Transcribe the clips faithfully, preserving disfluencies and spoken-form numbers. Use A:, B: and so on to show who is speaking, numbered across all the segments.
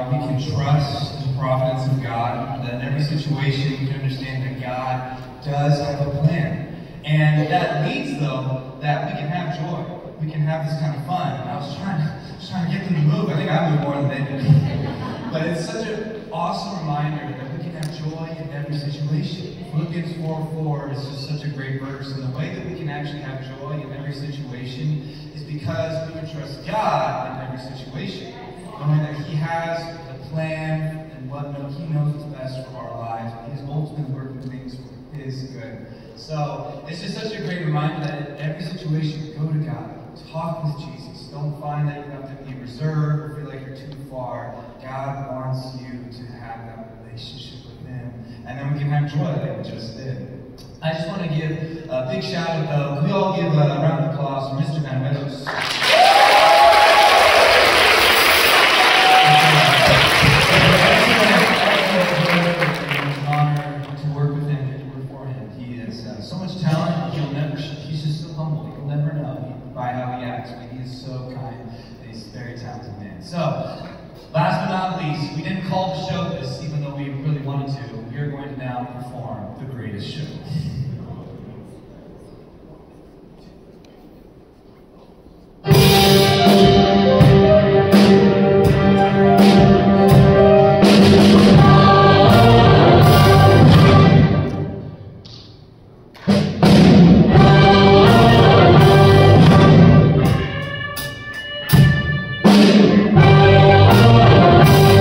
A: how we can trust the providence of God, that in every situation we can understand that God does have a plan. And that leads, though, that we can have joy. We can have this kind of fun. And I was trying to, just trying to get them to move. I think I moved more than they did. But it's such an awesome reminder that we can have joy in every situation. Philippians four four is just such a great verse. And the way that we can actually have joy in every situation is because we can trust God in every situation. Knowing that He has a plan and what no, He knows is best for our lives. And He is ultimately working things for His good. So it's just such a great reminder that in every situation, go to God. Talk with Jesus. Don't find that you have to be reserved or feel like you're too far. God wants you to have that relationship with Him. And then we can have joy like we just did. I just want to give a big shout out, though. Can we all give a round of applause for Mister Van Meadows? It's an honor to work with him and to work for him. He has uh, so much talent. He'll never. He's just so humble. You'll never know by how he acts, but he is so kind and he's a very talented man. So, last but not least, we didn't call the show this, even though we really wanted to. We are going to now perform the greatest show.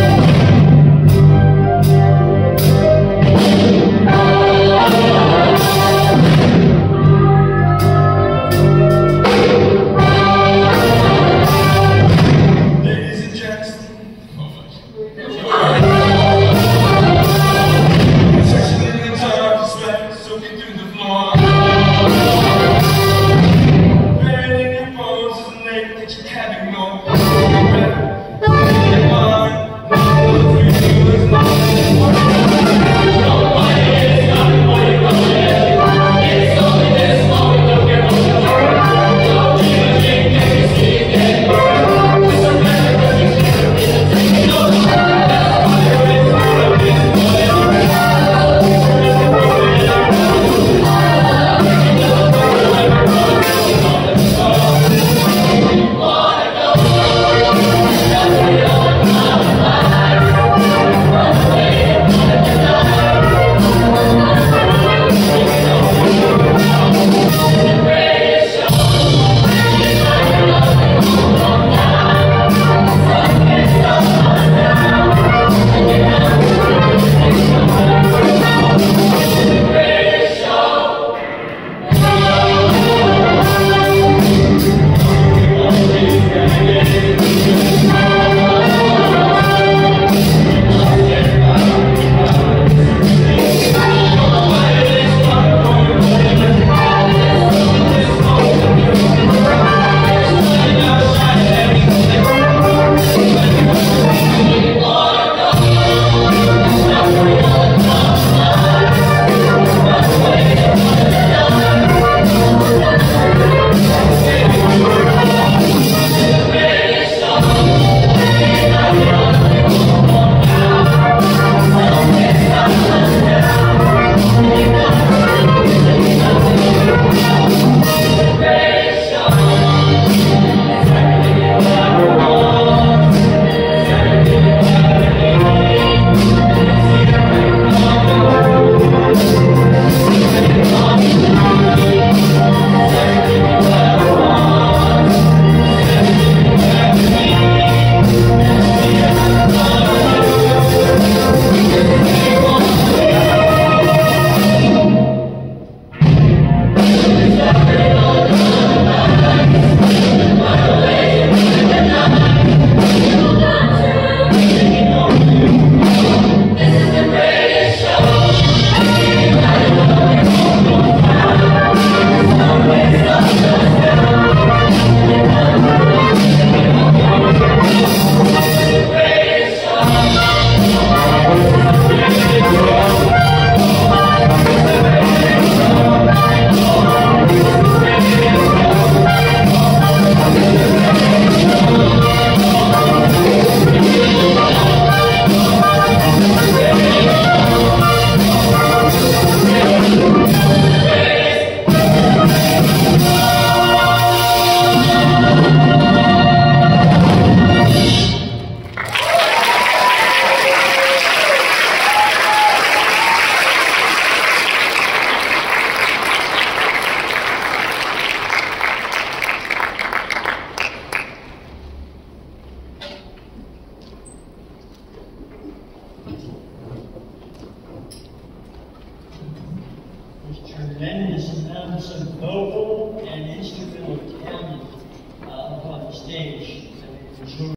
B: Oh, tremendous amounts of vocal and instrumental talent uh, up on the stage.